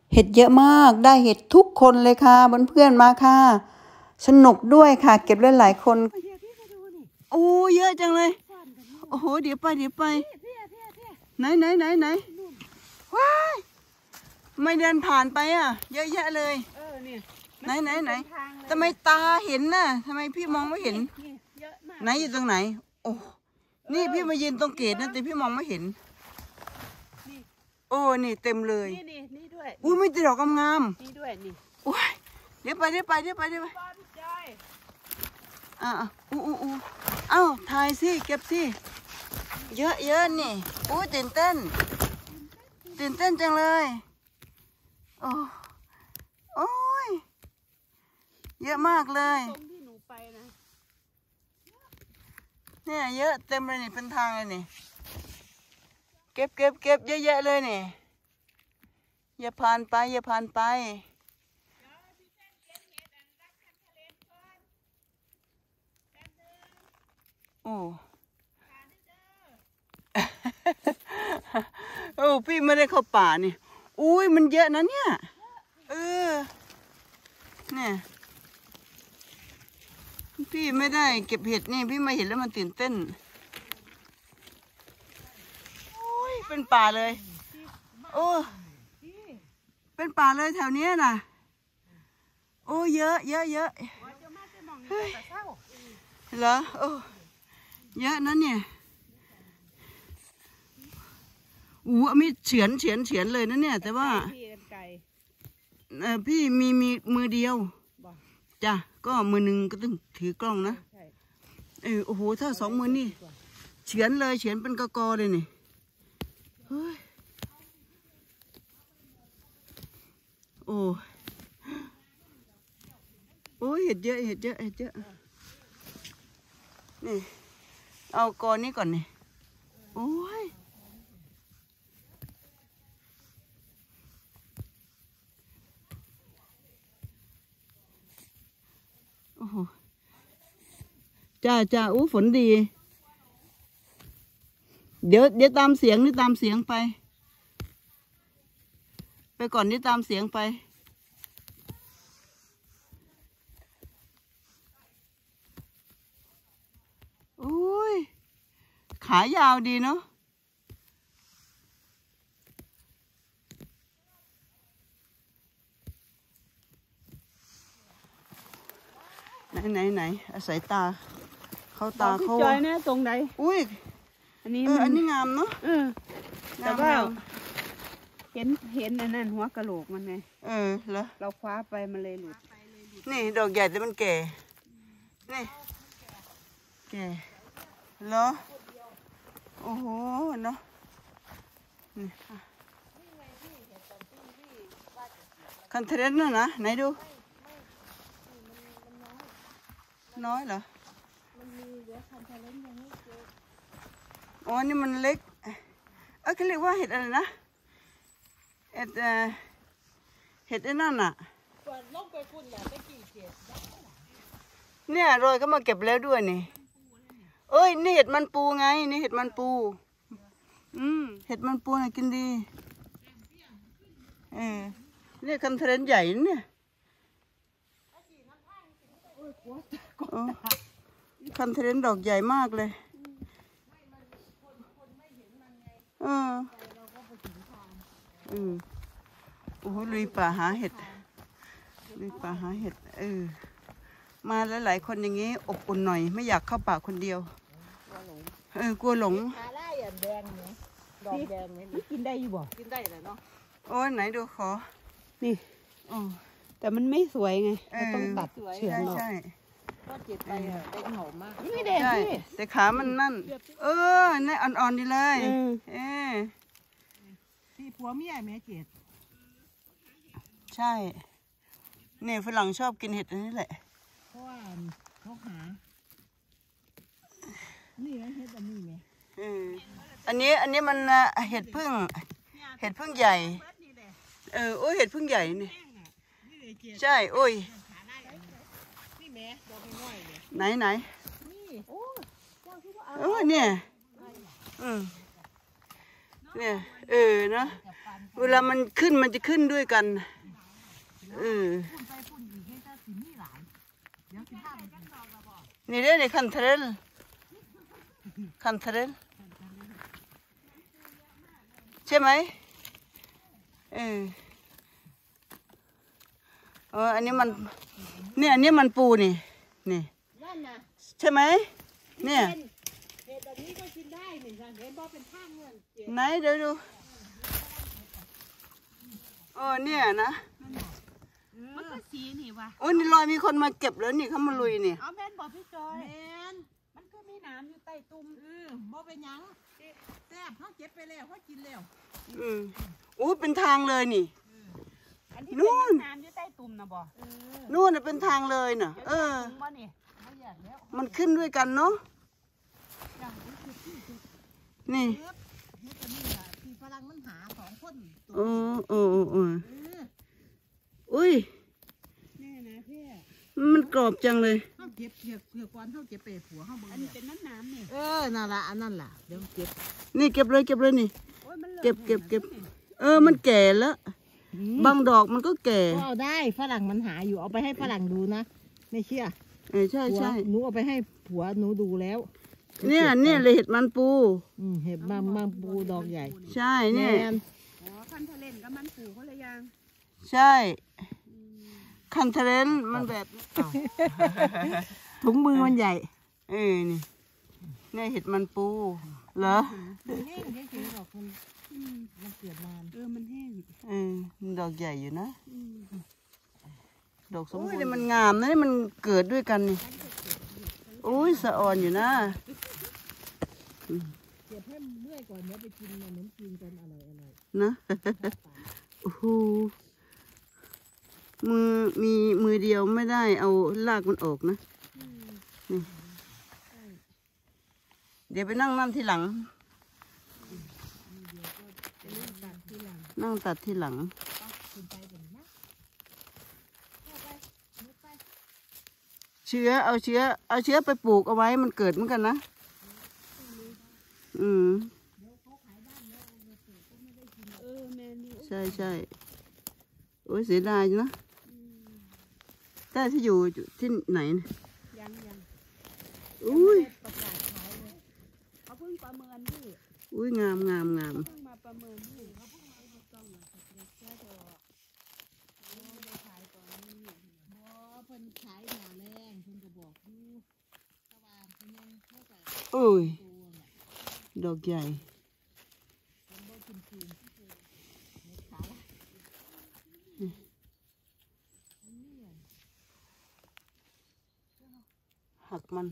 เห็ดเยอะมากได้เห็ดทุกคนเลยค่ะเพื่อนๆมาค่ะสนุกด้วยค่ะเก็บได้หลายคนโอ้เยอะจังเลยโอ้โหเดี๋ยวไปไหนว้ายไม่เดินผ่านไปอ่ะเยอะแยะเลยไหนทำไมตาเห็นน่ะทำไมพี่มองไม่เห็นไหนอยู่ตรงไหนโอ้นี่พี่มายืนตรงเกศนะแต่พี่มองไม่เห็นโอ้นี่เต็มเลยนี่ด้วยอุ้ยไม่ติดดอกงามนี่ด้วยนี่โอ้ยเดี๋ยวไปเอ้าถ่ายสิเก็บสิเยอะนี่อู้ตื่นเต้นจังเลยโอ้ยเยอะมากเลยเนี่ยเยอะเต็มเลยนี่เป็นทางเลยนี่เก็บเยอะแยะเลยนี่อย่าผ่านไปโอ้พี่ไม่ได้เข้าป่านี่อุ้ยมันเยอะนะเนี่ยเนี่ยพี่ไม่ได้เก็บเห็ดนี่พี่มาเห็นแล้วมันตื่นเต้นโอ้ยเป็นป่าเลยโอ้เป็นป่าเลยแถวนี้น่ะโอ้เยอะเหรอโอ้เยอะนะเนี่ยมีเฉือนเลยนะเนี่ยแต่ว่าพี่มีมือเดียวจ้ะก็มือหนึ่งก็ต้องถือกล้องนะโอ้โหถ้า2 มือนี่เฉือนเป็นกอเลยนี่เฮ้ยโอ้ยเห็ดเยอะนี่เอากอนี้ก่อนนี่โอ้ยโอ้โหจ้าอู้ฝนดีเดี๋ยวตามเสียงไปก่อนนี่ตามเสียงไปโอ้ยขายาวดีเนาะไหนอาศัยตาเขาจอยเนี่ยตรงไหนอุ้ยอันนี้งามเนาะแต่ว่าเห็นนั่นหัวกะโหลกมันไงเหรอเราคว้าไปมันเลยหลุดนี่ดอกใหญ่แต่มันแก่นี่แก่เหรอโอ้โหเนาะนี่คันเทรนน่ะนะไหนดูน้อยเหรออ๋อนี่มันเล็กเขาเรียกว่าเห็ดอะไรนะเห็ดไอ้นั่นน่ะเนี่ยโรยก็มาเก็บแล้วด้วยนี่เอ้ยนี่เห็ดมันปูไงนี่เห็ดมันปูเห็ดมันปูน่ะกินดีเนี่ยคันเทรนใหญ่เนี่ยคันเทรนดอกใหญ่มากเลยโอ้โหลุยป่าหาเห็ดมาหลายคนอย่างงี้อบอุ่นหน่อยไม่อยากเข้าป่าคนเดียวกลัวหลงดอกแดงนี่กินได้อยู่บ่กินได้เลยเนาะโอ้ไหนดูขอนี่แต่มันไม่สวยไงต้องตัดเฉือนออกก็เจ็บไปเด็กหอมมากนี่แดงพี่แต่ขามันนั่นนี่อ่อนๆดีเลยพี่ผัวเมียแม่เจ็ดใช่เนี่ยฝรั่งชอบกินเห็ดอันนี้แหละเพราะว่าเขาหานี่ไงเห็ดอันนี้ไงอันนี้มันเห็ดพึ่งใหญ่โอ้ยเห็ดพึ่งใหญ่นี่ใช่โอ้ยไหนเนี่ยเนี่ยนะเวลามันขึ้นมันจะขึ้นด้วยกันนี่เด้อคันเทรลใช่ไหมอันนี้มันเนี่ยอันนี้มันปูนี่ใช่ไหมเนี่ยแบบนี้ก็กินได้เหมือนกันเห็นบอกเป็นข้างเงินไหนเดี๋ยวดูเนี่ยนะมันก็สีนี่วะโอ้นี่ลอยมีคนมาเก็บแล้วนี่เขามาลุยนี่เอาแม่นบอกพี่จอยแม่นมันก็มีน้ำอยู่ใต้ตุ่มบอกเป็นยังแซ่บเขาเก็บไปแล้วเขากินแล้วเป็นทางเลยนี่นู่นน้ำอยู่ใต้ตุ่มนะบอกนู่นเป็นทางเลยน่ะมันขึ้นด้วยกันเนาะนี่ที่ฝรั่งมันหา2 คนอุ้ยนี่นะพี่มันกรอบจังเลยเขาเก็บเผื่อก่อนเขาเก็บไปผัวเขาบอกอันนี้เป็นน้ำนี่นั่นละอันนั่นล่ะเดี๋ยวเก็บนี่เก็บเลยนี่เก็บมันแก่แล้วบางดอกมันก็แก่เอาได้ฝรั่งมันหาอยู่เอาไปให้ฝรั่งดูนะไม่เชื่อใช่หนูเอาไปให้ผัวหนูดูแล้วเนี่ยเลยเห็ดมันปูเห็ดมันปูดอกใหญ่ใช่เนี่ยคันทะเลนกับมันปูเขาเลยยังใช่คันทะเลนมันแบบถุงมือมันใหญ่นี่เห็ดมันปูเหรอแห้งเฉยๆดอกมันเกิดนานมันแห้งดอกใหญ่อยู่นะดอกสมบูรณ์มันงามนะมันเกิดด้วยกันนี่สะอ่อนอยู่นะเก็บให้เมื่อยก่อนเดี๋ยวไปกินขนมจีนกันอร่อยนะโอ้โหมือเดียวไม่ได้เอารากมันออกนะนี่เดี๋ยวไปนั่งทีหลังนั่งตัดทีหลังเอาเชื้อไปปลูกเอาไว้มันเกิดเหมือนกันนะใช่โอ้ยเสียดายนะแต่ที่อยู่ที่ไหนยังอุ้ยเขาเพิ่งประเมินที่อุ้ยงามเพิ่งมาประเมินที่เขาเพิ่งมาต้องหลังจากเได้ขายตอนนี้เพิ่นขายหน่อแรงเพิ่นก็บอกอยู่ตะวันเพิ่นยังเข้าใจดอกใหญ่หักมัน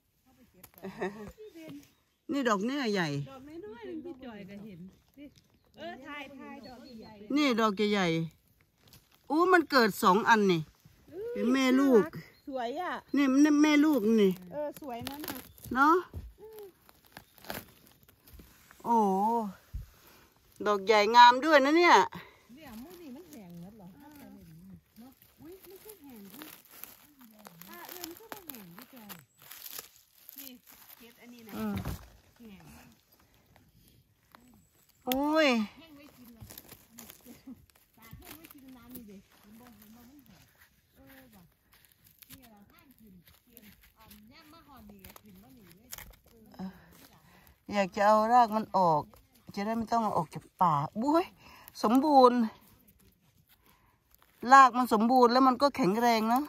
นี่ดอกเนื้อใหญ่ดอกน้อยๆพี่จอยก็เห็นทายดอกใหญ่นี่ดอกใหญ่มันเกิด2 อันนี่เป็นแม่ลูกสวยอ่ะนี่มันแม่ลูกนี่สวยนั่นน่ะเนาะโอ้ดอกใหญ่งามด้วยนะเนี่ยมูนี่มันแห้งหมดหรอเนาะอุ้ยไม่ใช่แห้งที่มันก็แห้งพี่จอยนี่เก็บอันนี้นะแห้งโอ้ยแห้งไว้กินเลยตากแห้งไว้กินน้ำนี่เด็กมันบ่มันแห้งว่ะนี่เราห้ามกินย่ำมาหอนดีกินมะหมี่เลยอยากจะเอารากมันออกจะได้ไม่ต้องออกจากป่าบุ้ยสมบูรณ์รากมันสมบูรณ์แล้วมันก็แข็งแรงนะ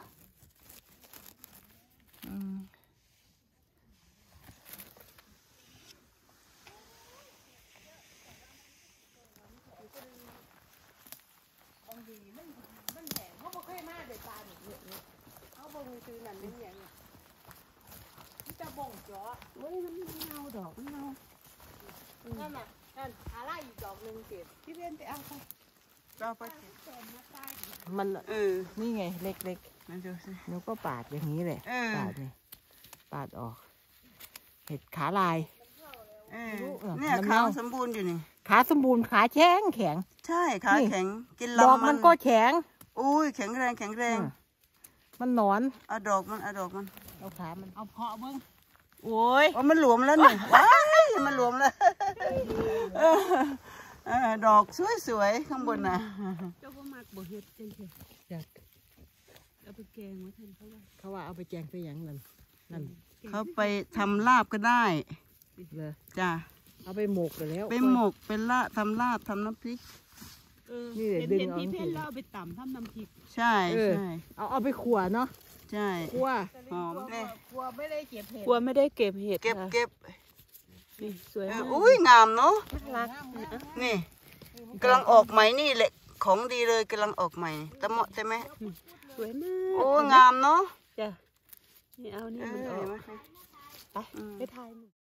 มันแห้งเขาไม่เคยมาเด็ดตาเนี่ยเขาบ่มีซื้อนั่นนี่อย่างเนี่ยมันจะบ่งจ่อมันเงาดอกมันเงานั่นน่ะนั่นอะไรอีกดอกหนึ่งเก็บพี่เบนไปเอาไปมันนี่ไงเล็กๆหนูก็ปาดอย่างนี้แหละปาดนี่ปาดออกเห็ดขาลายเนี่ยขาสมบูรณ์อยู่นี่ขาสมบูรณ์ขาแข็งใช่ขาแข็งกินลำดอกมันก็แข็งอุ้ยแข็งแรงมันหนอนเอาดอกมันเอาขามันเอาเพาะเบิ้งโอ้ยว่ามันหลวมแล้วนี่ว้ายมันหลวมแล้วดอกสวยๆข้างบนน่ะเจ้าพ่อมากบ่เฮ็ดจังซี่จัดเอาไปแกงไว้ทันเขาว่าเอาไปแกงไปหยังนั่นเขาไปทำลาบก็ได้เลยจ้ะเอาไปหมกแล้วไปหมกเป็นทำลาบทำน้ำพริกนี่เห็นที่เพ่นเราไปต่ำทำน้ำพริกใช่ใช่เอาไปขั่วเนาะใช่ขั่วหอมเลยขั่วไม่ได้เก็บเห็ดกลัวไม่ได้เก็บเห็ดเก็บค่ะเก็บนี่สวยมากอุ้ยงามเนาะน่ารักนี่กำลังออกใหม่นี่แหละของดีเลยกำลังออกใหม่ตะเหมาะใช่ไหมสวยมากโอ้งามเนาะจ้ะนี่เอานี่มันออกเห็นไหมไปไปถ่าย